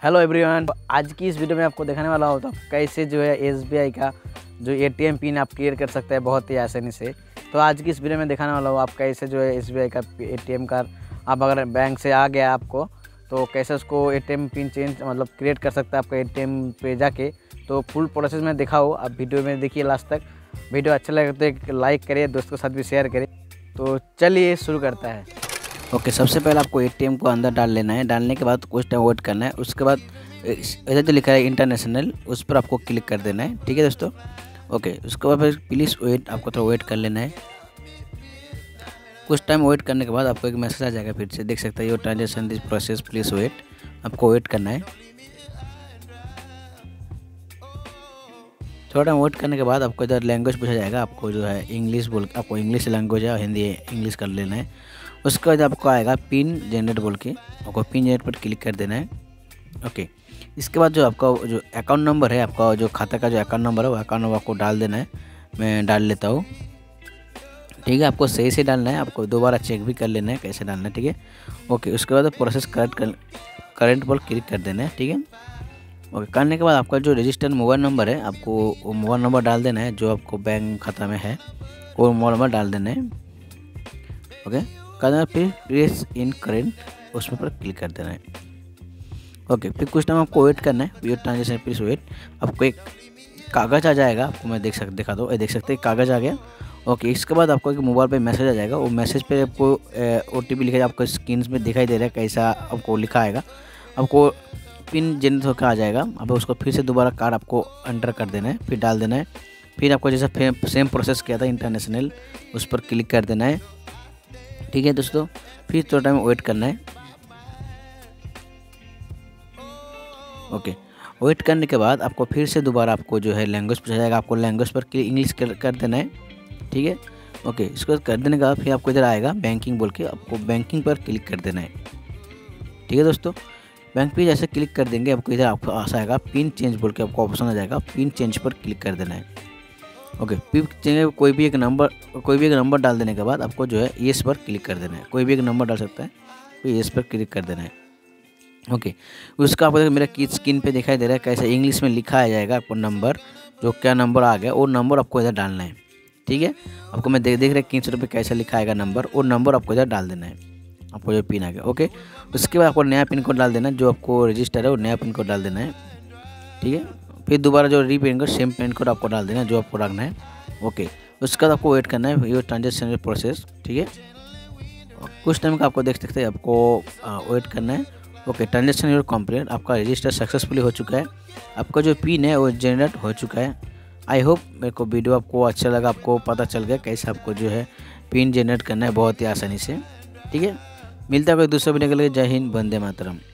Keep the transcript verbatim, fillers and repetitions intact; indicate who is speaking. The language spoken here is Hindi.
Speaker 1: हेलो एवरीवन, आज की इस वीडियो में आपको दिखाने वाला होता कैसे जो है एसबीआई का जो एटीएम पिन आप क्लियर कर सकते हैं बहुत ही आसानी से। तो आज की इस वीडियो में दिखाने वाला हूँ आप कैसे जो है एसबीआई का एटीएम कार्ड आप अगर बैंक से आ गया आपको तो कैसे उसको एटीएम पिन चेंज मतलब क्रिएट कर सकते हैं आपका एटीएम पे जाके। तो फुल प्रोसेस में दिखाओ, आप वीडियो में देखिए लास्ट तक। वीडियो अच्छा लगे तो एक लाइक करिए, दोस्तों के साथ भी शेयर करिए। तो चलिए शुरू करता है।
Speaker 2: ओके okay, सबसे पहले आपको एटीएम को अंदर डाल लेना है। डालने के बाद कुछ टाइम वेट करना है। उसके बाद ऐसे जो लिखा है इंटरनेशनल, उस पर आपको क्लिक कर देना है। ठीक है दोस्तों। ओके okay, उसके बाद फिर प्लीज़ वेट, आपको थोड़ा वेट कर लेना है। कुछ टाइम वेट करने के बाद आपको एक मैसेज आ जाएगा, फिर से देख सकते हैं your transaction this process please wait. आपको वेट करना है। थोड़ा टाइम वेट करने के बाद आपको इधर लैंग्वेज पूछा जाएगा, आपको जो है इंग्लिश बोल आपको इंग्लिश लैंग्वेज है, हिंदी इंग्लिश कर लेना है। उसके बाद आपको आएगा पिन जनरेट बोल के, आपको पिन जनरेट पर क्लिक कर देना है। ओके, इसके बाद जो आपका जो अकाउंट नंबर है, आपका जो खाता का जो अकाउंट नंबर है वो अकाउंट नंबर आपको डाल देना है। मैं डाल लेता हूँ। ठीक है, आपको सही से डालना है, आपको दोबारा चेक भी कर लेना है कैसे डालना है। ठीक है। ओके, उसके बाद प्रोसेस करेक्ट कर करेंट पर क्लिक कर देना है। ठीक है। ओके, करने के बाद आपका जो रजिस्टर्ड मोबाइल नंबर है, आपको वो मोबाइल नंबर डाल देना है जो आपको बैंक खाता में है, वो मोबाइल नंबर डाल देना है। ओके, करना फिर प्लेस इन करेंट उसमें पर क्लिक कर देना है। ओके, फिर कुछ टाइम आपको वेट करना है। Your transaction please wait. आपको एक कागज़ आ जाएगा, आपको मैं देख सकते दिखा दो, ये देख सकते हैं कागज़ आ गया। ओके, इसके बाद आपको एक मोबाइल पे मैसेज आ जाएगा। वो मैसेज पे आपको ओ टी पी लिखा आपको स्क्रीन में दिखाई दे रहा है कैसा आपको लिखा आएगा। आपको पिन जनरेट होकर आ जाएगा। अब उसको फिर से दोबारा कार्ड आपको एंटर कर देना है, फिर डाल देना है। फिर आपको जैसा सेम प्रोसेस किया था इंटरनेशनल, उस पर क्लिक कर देना है। ठीक है दोस्तों, फिर थोड़ा टाइम वेट करना है। ओके, वेट करने के बाद आपको फिर से दोबारा आपको जो है लैंग्वेज पूछा जाएगा, आपको लैंग्वेज पर इंग्लिश कर, कर देना है। ठीक है। ओके, इसको कर देने के बाद फिर आपको इधर आएगा बैंकिंग बोल के, आपको बैंकिंग पर क्लिक कर देना है। ठीक है दोस्तों, बैंक पे जैसे क्लिक कर देंगे आपको इधर आपको आशा आएगा पिन चेंज बोल के, आपको ऑप्शन आ जाएगा, पिन चेंज पर क्लिक कर देना है। ओके, पिन कोई भी एक नंबर कोई भी एक नंबर डाल देने के बाद आपको जो है येस पर क्लिक कर देना है। कोई भी एक नंबर डाल सकता है, तो येस पर क्लिक कर देना है। ओके, उसका आपको मेरा की स्क्रीन पे दिखाई दे रहा है कैसे इंग्लिश में लिखा आ जाएगा आपको नंबर, जो क्या नंबर आ गया वो नंबर आपको इधर डालना है। ठीक है, आपको मैं देख देख रहे तीन सौ रुपये कैसे लिखा आएगा नंबर, वो नंबर आपको इधर डाल देना है, आपको जो पिन आ गया। ओके, उसके बाद आपको नया पिन कोड डाल देना है, जो आपको रजिस्टर है वो नया पिन कोड डाल देना है। ठीक है, फिर दोबारा जो re pin code same pin code आपको डाल देना है जो आपको रखना है। ओके, उसके बाद आपको वेट करना है ये ट्रांजेक्शन प्रोसेस। ठीक है, कुछ टाइम का आपको देख सकते हैं, आपको वेट करना है। ओके, ट्रांजेक्शन योर कंप्लीट, आपका रजिस्टर सक्सेसफुली हो चुका है, आपका जो पिन है वो जनरेट हो चुका है। आई होप मेरे को वीडियो आपको अच्छा लगा, आपको पता चल गया कैसे आपको जो है पिन जनरेट करना है बहुत ही आसानी से। ठीक है, मिलता है कोई दूसरा वीडियो के लिए। जय हिंद, वंदे मातरम।